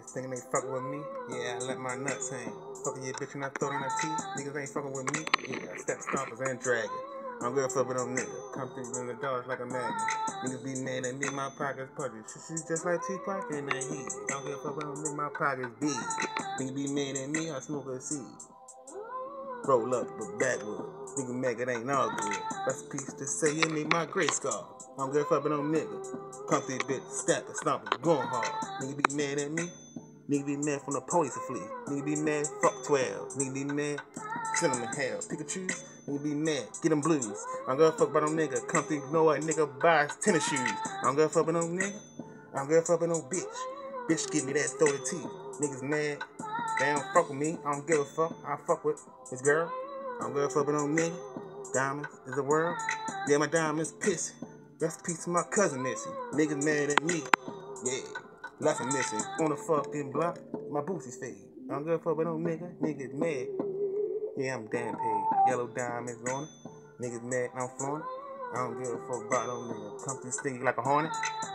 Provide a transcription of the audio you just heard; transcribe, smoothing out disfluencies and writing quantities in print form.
Thinking they fucking with me? Yeah, I let my nuts hang. Fucking your bitch and I throw down her teeth. Niggas ain't fucking with me? Yeah, I step stompers and dragon. I'm good for them niggas. Come through in the dollars like a magnet. Niggas be mad at me, my pockets pudgy. She's just like Tupac and that heat. I'm good for them niggas, my pockets big. Niggas be mad at me, I smoke a seed. Roll up, but backwood. Nigga mad, it ain't all good. That's a piece to say you need my gray scar. I'm good for them niggas. Come through bitch, step and stomp, going hard. Nigga be mad at me. Nigga be mad from the police to flee. Nigga be mad, fuck 12. Nigga be mad, send them to hell. Pikachu, nigga be mad, get them blues. I'm gonna fuck by them nigga. Come through, you know what nigga buys tennis shoes. I'm gonna fuck by them nigga. I'm gonna fuck by no bitch. Bitch give me that 30 teeth. Niggas mad, they don't fuck with me. I don't give a fuck. I fuck with this girl. I'm gonna fuck by no nigga. Diamonds is the world. Yeah, my diamonds pissing. That's a piece of my cousin missing. Niggas mad at me. Yeah. Nothing missing. On the fucking block, my boosie's fade. I don't give a fuck about no nigga. Niggas mad. Yeah, I'm damn paid. Yellow diamonds on it. Niggas mad, I'm flowing it. I don't give a fuck about no nigga. Come through sting like a hornet.